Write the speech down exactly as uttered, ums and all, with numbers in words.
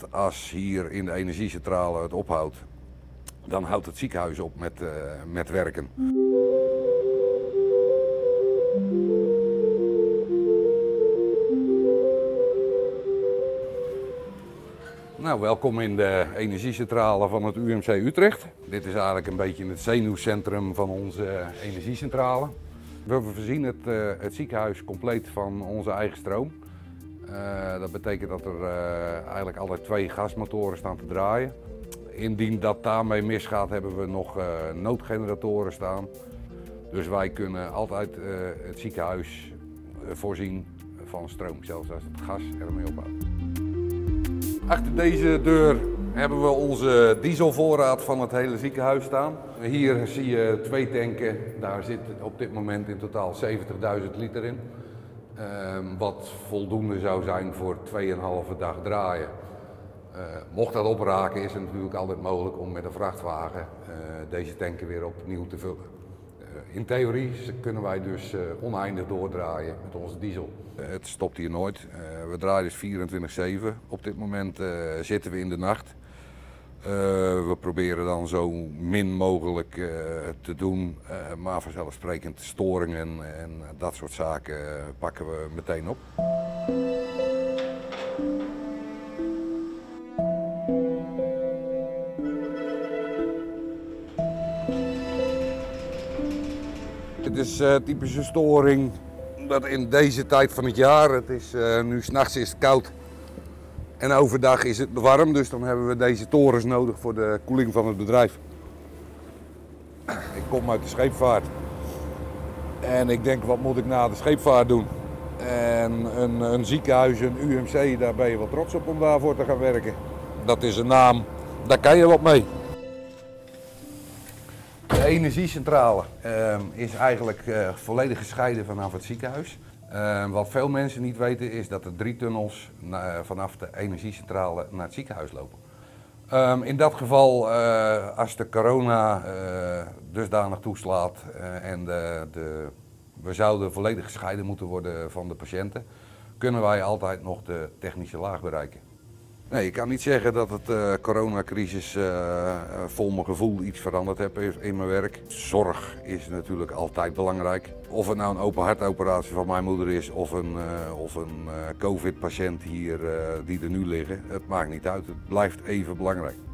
dat als hier in de energiecentrale het ophoudt, dan houdt het ziekenhuis op met, uh, met werken. Nou, welkom in de energiecentrale van het U M C Utrecht. Dit is eigenlijk een beetje het zenuwcentrum van onze energiecentrale. We voorzien het, uh, het ziekenhuis compleet van onze eigen stroom. Uh, dat betekent dat er uh, eigenlijk altijd twee gasmotoren staan te draaien. Indien dat daarmee misgaat, hebben we nog uh, noodgeneratoren staan. Dus wij kunnen altijd uh, het ziekenhuis uh, voorzien van stroom, zelfs als het gas ermee ophoudt. Achter deze deur hebben we onze dieselvoorraad van het hele ziekenhuis staan. Hier zie je twee tanken, daar zit op dit moment in totaal zeventigduizend liter in. Uh, wat voldoende zou zijn voor twee komma vijf dag draaien. Uh, mocht dat opraken is het natuurlijk altijd mogelijk om met een vrachtwagen uh, deze tanken weer opnieuw te vullen. Uh, in theorie kunnen wij dus uh, oneindig doordraaien met onze diesel. Uh, het stopt hier nooit. Uh, we draaien dus vierentwintig zeven. Op dit moment uh, zitten we in de nacht. Uh, we proberen dan zo min mogelijk uh, te doen, uh, maar vanzelfsprekend storingen en dat soort zaken uh, pakken we meteen op. Dit is uh, typische storing dat in deze tijd van het jaar, het is uh, nu 's nachts is het koud. En overdag is het warm, dus dan hebben we deze torens nodig voor de koeling van het bedrijf. Ik kom uit de scheepvaart. En ik denk, wat moet ik na de scheepvaart doen? En een, een ziekenhuis, een U M C, daar ben je wel trots op om daarvoor te gaan werken. Dat is een naam, daar kan je wat mee. De energiecentrale uh, is eigenlijk uh, volledig gescheiden vanaf het ziekenhuis. Uh, wat veel mensen niet weten is dat er drie tunnels na, vanaf de energiecentrale naar het ziekenhuis lopen. Um, in dat geval, uh, als de corona uh, dusdanig toeslaat uh, en de, de, we zouden volledig gescheiden moeten worden van de patiënten, kunnen wij altijd nog de technische laag bereiken. Nee, ik kan niet zeggen dat het uh, coronacrisis uh, vol mijn gevoel iets veranderd heeft in mijn werk. Zorg is natuurlijk altijd belangrijk. Of het nou een open hartoperatie van mijn moeder is of een, uh, of een uh, COVID-patiënt hier uh, die er nu liggen, het maakt niet uit. Het blijft even belangrijk.